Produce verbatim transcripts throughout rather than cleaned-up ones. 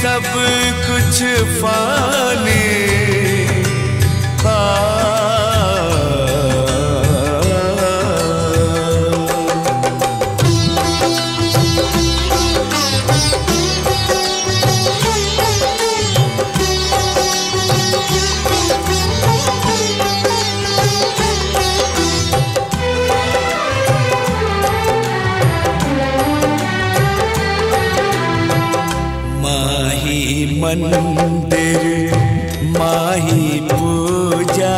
सब कुछ फानी। मंदिर माही पूजा,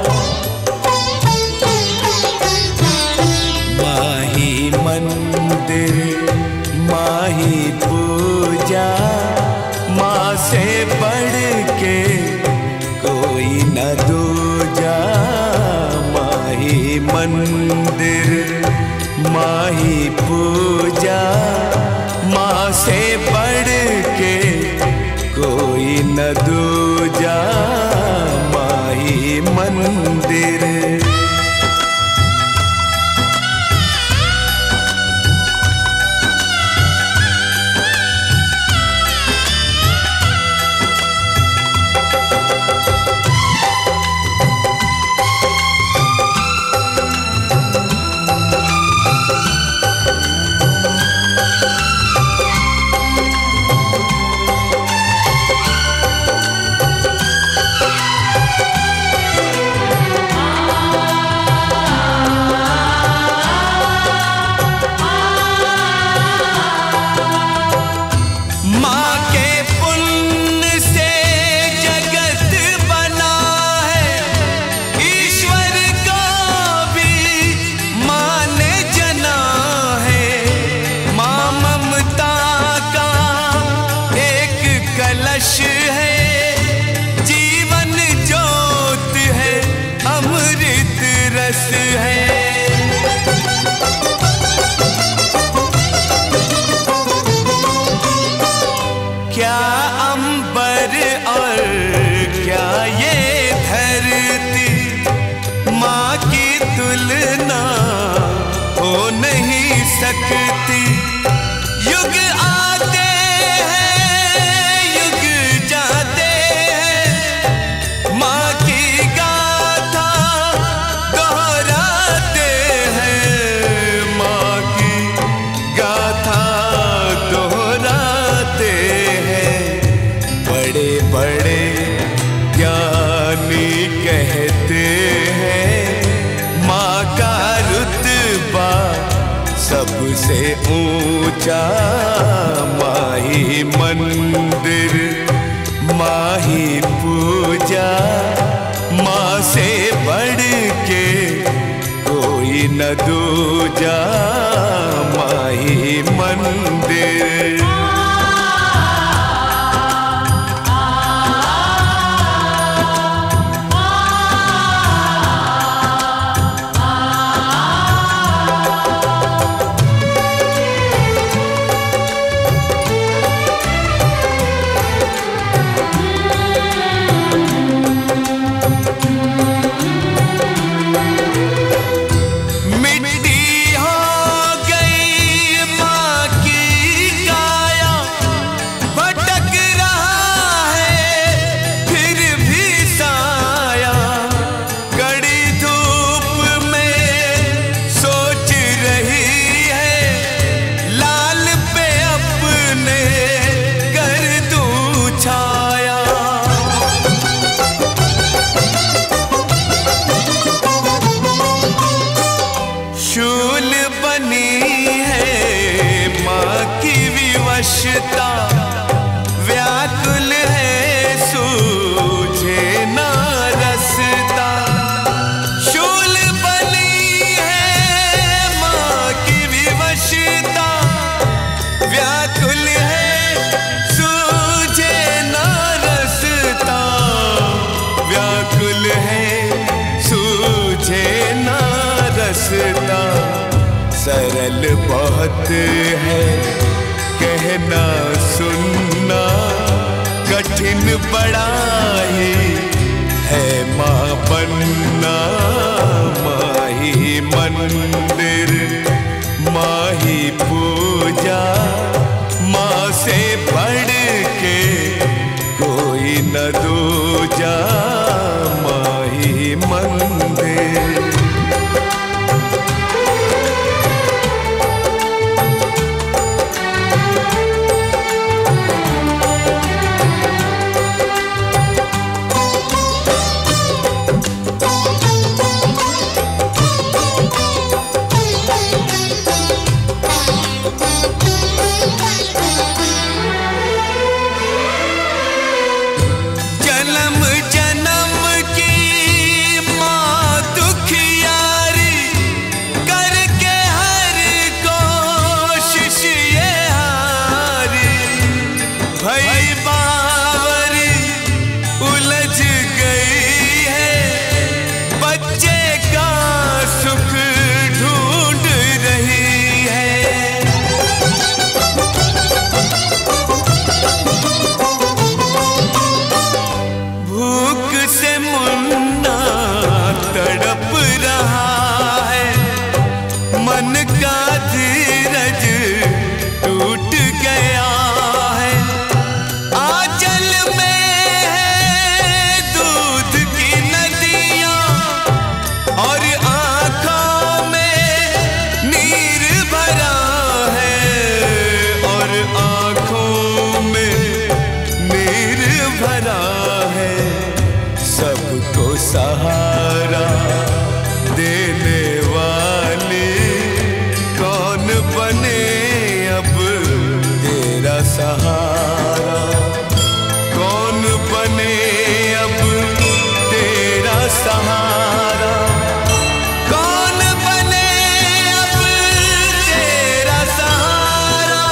माही मंदिर माही पूजा, माँ से बढ़ के कोई न दूजा। माही मंदिर माही पूजा, माँ से बढ़ के कोई न दूजा। माही मंदिर सकती। युग आते हैं युग जाते हैं, माँ की गाथा दोहराते हैं। माँ की गाथा दोहराते हैं। बड़े बड़े ज्ञानी कहते हैं, माँ का रुतबा सबसे ऊंचा। माही मंदिर माही पूजा, माँ से बढ़ के कोई न दूजा। माही मंदिर व्याकुल है सूझे ना रसता। शूल बनी है माँ की विवशता, व्याकुल है सूझे ना रसता। व्याकुल है सूझे ना रसता। सरल बहुत है कहना सुनना, कठिन बड़ा ही है माँ बनना। माही मंदिर माही पूजा, माँ से बढ़ के कोई न दूजा माही मंदिर। सहारा देने वाले कौन बने अब तेरा सहारा, कौन बने अब तेरा सहारा, कौन बने अब तेरा सहारा।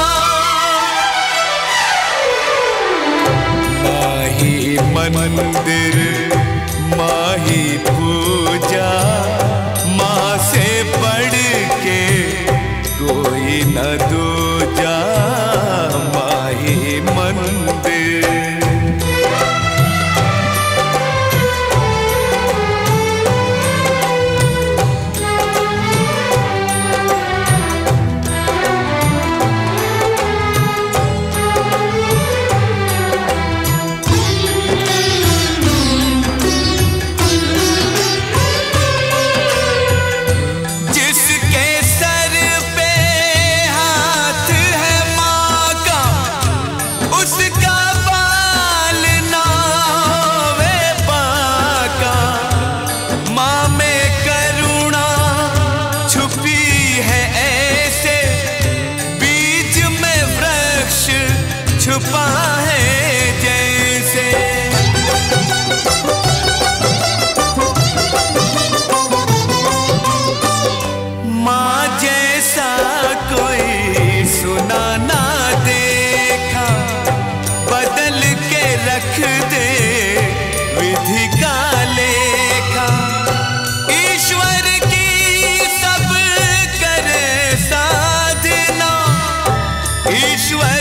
माही मंदिर माही पूजा, माँ से बढ़ के कोई न दूजा माही मंदिर। छुपा है जैसे माँ जैसा कोई सुना ना देखा, बदल के रख दे विधि का लेखा। ईश्वर की सब करे साधना, ईश्वर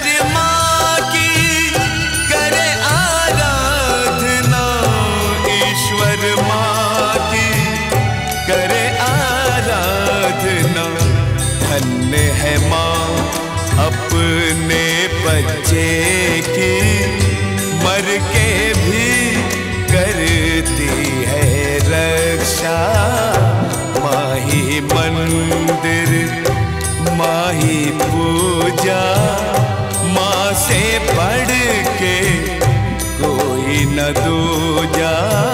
धन्य है माँ अपने बच्चे की, मर के भी करती है रक्षा। माही मंदिर माही पूजा, माँ से बढ़ के कोई न दूजा।